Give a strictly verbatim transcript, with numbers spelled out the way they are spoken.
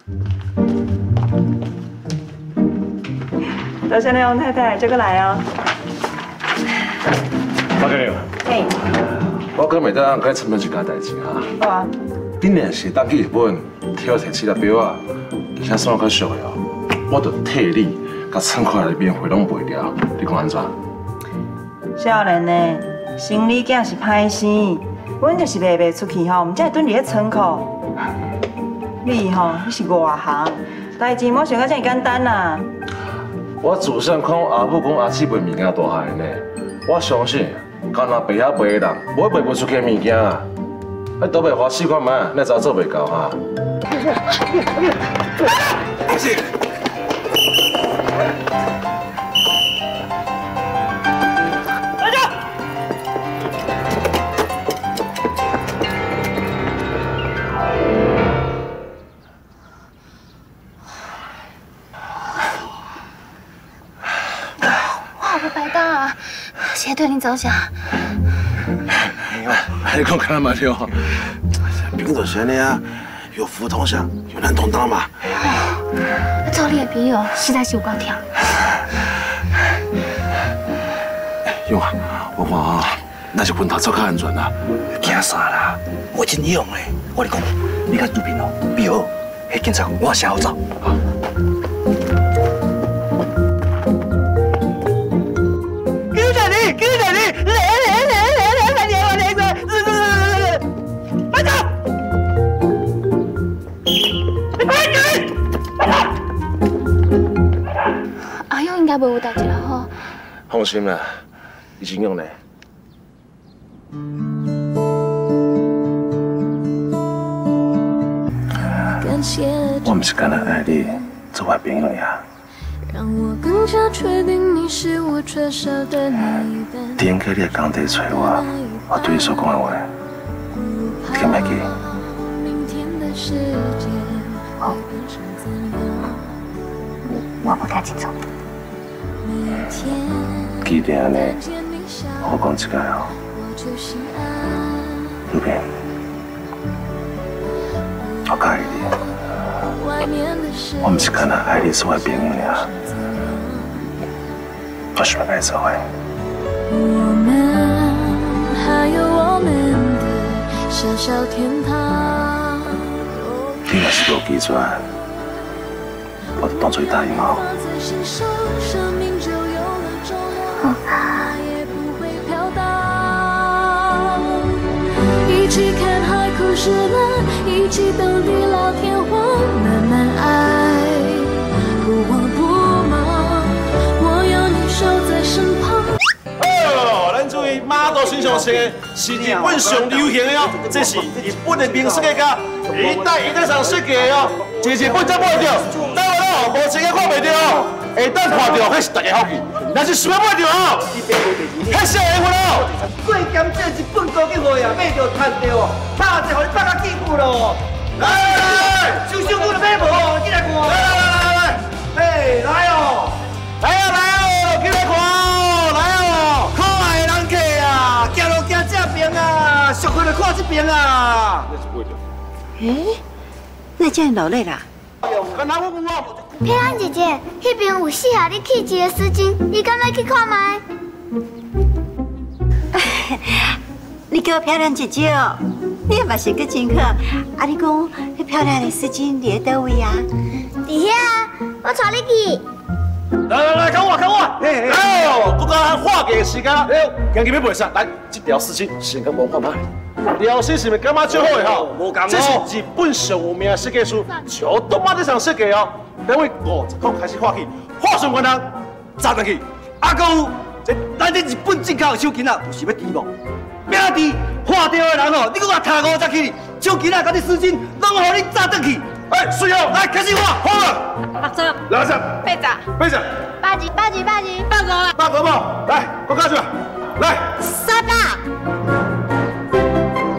多谢你王太太，这个来哦。 包给你了。 嘿。 我搁袂当该参与一件代志哈。 好啊。 顶年是当去日本，摕摕七粒表啊，而且算较俗的哦。我着替你，甲仓库内面货拢卖掉，你讲安怎？ 少年呢，生理囝是歹生，阮就是卖袂出去吼，毋才会蹲伫咧仓库。你吼，你是外行，代志莫想到遮尔简单啦。 我自细看阿母讲阿姊卖物件大汉的呢，我相信，干那卖遐卖的人，无卖不出去的物件啊。哎，都袂花四块万，那咋做袂到哈？不是。 谁对你着想？ 你讲干嘛了？ 兵就是安尼啊，有福同享，有难同当嘛。 哦，做你的朋友实在是有够甜。 勇啊，我看啊，那是分头走较安全啦。惊啥啦？我真勇嘞！我跟你讲，你看右边哦，比好，迄警察我先好走。 给你，来来来来来，快点，快点，快点，快走！快点！ 阿勇应该袂有代志啦吼。 放心啦，已经用嘞。我不是干那爱你，做我朋友呀。让我更加确定你是我缺少的那一半。点解你刚才找我，我对你所讲的话，你记唔记？ 好，我不太清楚。 记得呢，我讲一句哦，右边，我介意你。我不是干那爱你做我朋友呀。我是要跟你做伙。我们还有我们的小小天堂。你若是无记住，我就当作答应哦。一起看海枯石烂，一起等地老天荒，慢慢爱，不慌不忙。我要你守在身旁。哦，咱注意，马道身上穿的是日本上流行的哦，这是日本的名设计家一代一代上设计的哦，一日本才买得到，台湾哦无钱个看袂到哦，下等看到，迄是大家福气。若是想要买着哦，迄少年份哦，过检这日本高级货呀，买着赚着哦，拍者互你拍甲见久咯。来来来，小小姑就买无哦，进来看。来来来来来，嘿，来哦，来啊来哦，进来看哦，来哦，可爱的人客啊，行路行这边啊，熟开就看这边啊。 诶，那这样落泪啦？ 跟哪有哦？ 佩兰姐姐，那边有适合你气质的丝巾，你敢来去看麦？ 你叫我漂亮姐姐哦，你也嘛是个真好。啊，你讲那漂亮的丝巾伫喺倒位啊？ 伫遐啊，我带你去。 来来来，跟我跟我，来哦，我讲画给时间，来，今日要卖啥？来，这条丝巾先跟文化买。条丝是咪感觉最好的哈？无讲哦，这是日本上有名的设计师乔东马这场设计哦。等位五十块开始画起，画上关人扎上去。啊，还有这咱这日本进口的手巾啊，就是要猪无？要猪画掉的人哦，你搁我头五十起，手巾啊，甲你丝巾，拢互你扎上去。哎，水哦，来开始画，画了。 六十， 六十， 八十， 八十， 八十，八十，八十， 八五啦。 八五无？来，我加出来，来。 三百。